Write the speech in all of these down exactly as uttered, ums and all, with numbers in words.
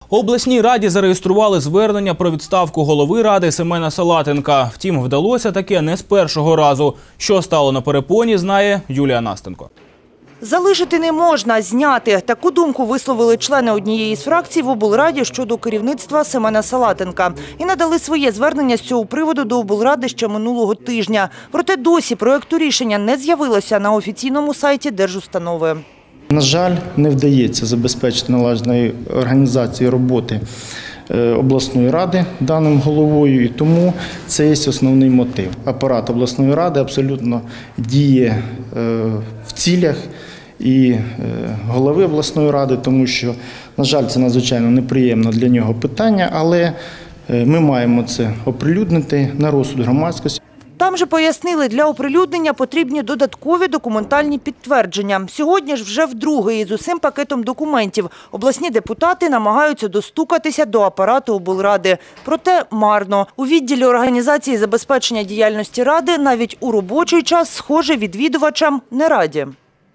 У обласній раді зареєстрували звернення про відставку голови ради Семена Салатенка. Втім, вдалося таке не з першого разу. Що стало на перепоні, знає Юлія Настенко. Залишити не можна, зняти. Таку думку висловили члени однієї з фракцій в облраді щодо керівництва Семена Салатенка. І надали своє звернення з цього приводу до облради ще минулого тижня. Проте досі проєкту рішення не з'явилося на офіційному сайті держустанови. На жаль, не вдається забезпечити належної організації роботи обласної ради даним головою, і тому це є основний мотив. Апарат обласної ради абсолютно діє в цілях і голови обласної ради, тому що, на жаль, це надзвичайно неприємне для нього питання, але ми маємо це оприлюднити на розсуд громадськості. Там же пояснили, для оприлюднення потрібні додаткові документальні підтвердження. Сьогодні ж вже вдруге із усім пакетом документів обласні депутати намагаються достукатися до апарату облради. Проте марно. У відділі організації забезпечення діяльності ради навіть у робочий час, схоже, відвідувачам не раді.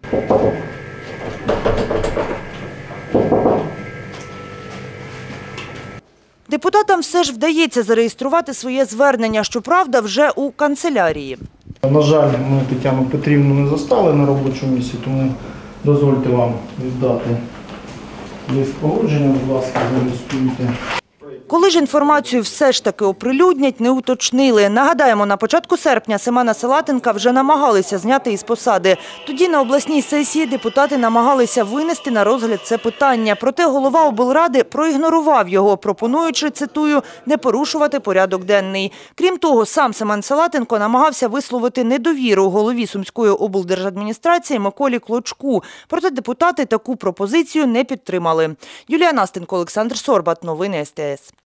Депутатам все ж вдається зареєструвати своє звернення, щоправда, вже у канцелярії. На жаль, ми Тетяну Петрівну не застали на робочому місці, тому дозвольте вам віддати лист погодження, будь ласка, зареєструйте. Коли ж інформацію все ж таки оприлюднять, не уточнили. Нагадаємо, на початку серпня Семена Салатенка вже намагалися зняти із посади. Тоді на обласній сесії депутати намагалися винести на розгляд це питання. Проте голова облради проігнорував його, пропонуючи, цитую, не порушувати порядок денний. Крім того, сам Семен Салатенко намагався висловити недовіру голові Сумської облдержадміністрації Миколі Клочку. Проте депутати таку пропозицію не підтримали. Юлія Настенко, Олександр Сорбат. Новини ес те ес.